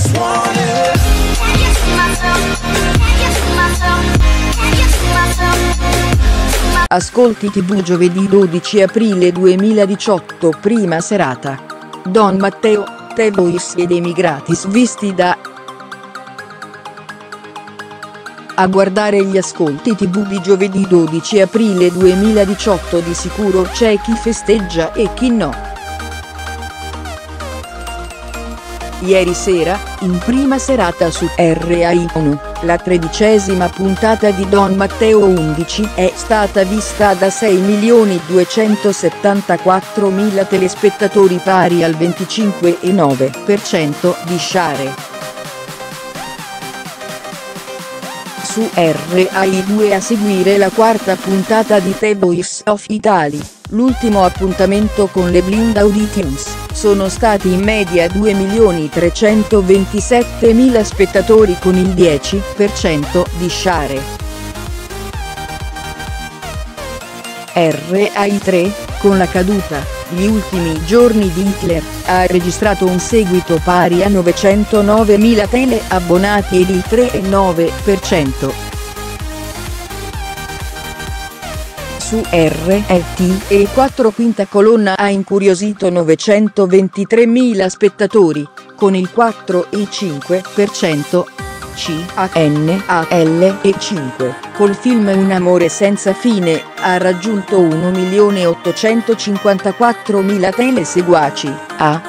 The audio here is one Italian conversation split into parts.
just want it. Can you see myself? Can you see myself? Can you see myself? Ascolti TV giovedì 12 aprile 2018, prima serata. Don Matteo, The Voice ed Emigratis visti da... A guardare gli ascolti TV di giovedì 12 aprile 2018 di sicuro c'è chi festeggia e chi no. Ieri sera, in prima serata su Rai 1, la 13ª puntata di Don Matteo 11 è stata vista da 6.274.000 telespettatori, pari al 25,9% di share. Su Rai 2 a seguire la quarta puntata di The Voice of Italy, l'ultimo appuntamento con le Blind Auditions, sono stati in media 2.327.000 spettatori con il 10% di share. Rai 3, con la caduta, Gli ultimi giorni di Hitler, ha registrato un seguito pari a 909.000 teleabbonati ed il 3,9%. Su RTE4 quinta colonna ha incuriosito 923.000 spettatori, con il 4,5%. CANAL 5, col film Un amore senza fine, ha raggiunto 1.854.000 teleseguaci, a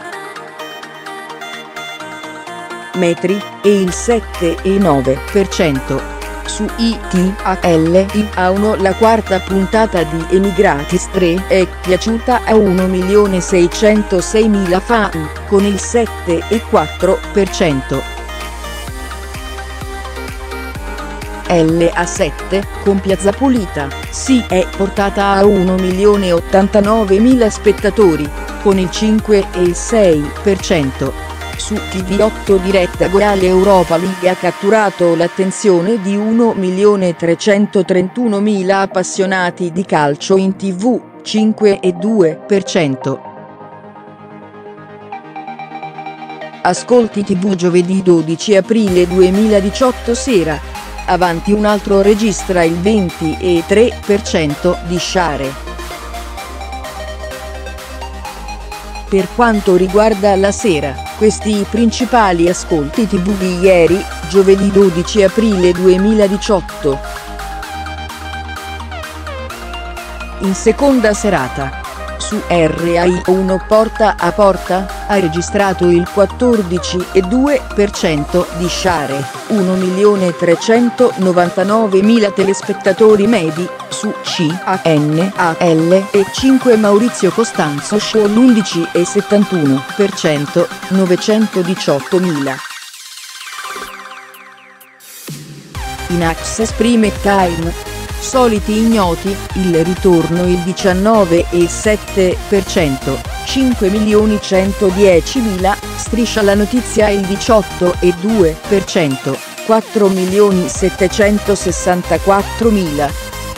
metri, e il 7,9%. Su ITALI-A1 la quarta puntata di Emigratis 3 è piaciuta a 1.606.000 fan, con il 7,4%. LA7, con Piazza Pulita, si è portata a 1.089.000 spettatori, con il 5,6%. Su TV8 diretta Goal Europa League ha catturato l'attenzione di 1.331.000 appassionati di calcio in TV, 5,2%. Ascolti TV giovedì 12 aprile 2018 sera. Avanti un altro registra il 20,3% di share. Per quanto riguarda la sera, questi i principali ascolti TV di ieri, giovedì 12 aprile 2018. In seconda serata, su Rai 1 Porta a Porta, ha registrato il 14,2% di share, 1.399.000 telespettatori medi. Su CANAL 5 Maurizio Costanzo Show l'11,71%, 918.000. In Access Prime Time, Soliti Ignoti, il ritorno il 19,7%, 5.110.000, Striscia la notizia il 18,2%, 4.764.000.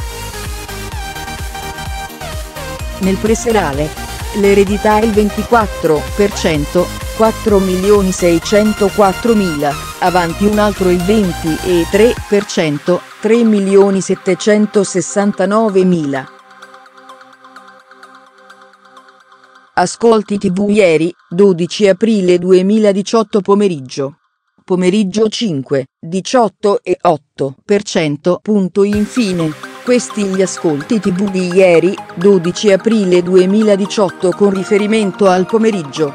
Nel preserale, L'eredità il 24%, 4.604.000, avanti un altro il 20,3%, 3.769.000. Ascolti TV ieri, 12 aprile 2018 pomeriggio. Pomeriggio 5, 18,8%. Infine, questi gli ascolti TV di ieri, 12 aprile 2018 con riferimento al pomeriggio.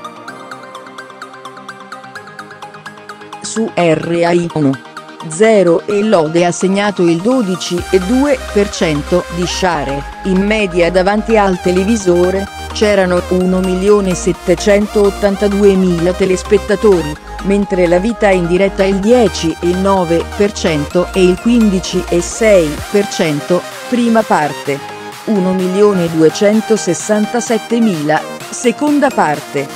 Su Rai 1. 0 e Lode ha segnato il 12,2% di share, in media davanti al televisore, c'erano 1.782.000 telespettatori, mentre La vita in diretta il 10,9% e il 15,6%, prima parte. 1.267.000, seconda parte.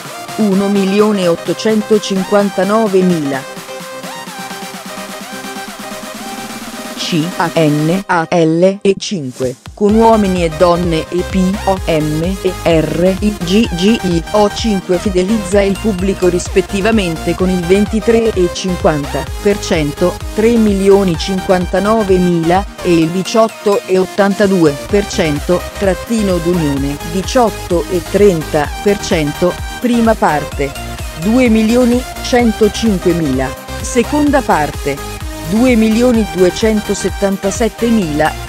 1.859.000. C A N A L E 5, con uomini e donne e P O M e R I G G I O 5 fidelizza il pubblico rispettivamente con il 23 e 50%, 3.059.000 e il 18 e 82%, trattino d'unione 18 e 30%, prima parte 2.105.000, seconda parte 2.277.000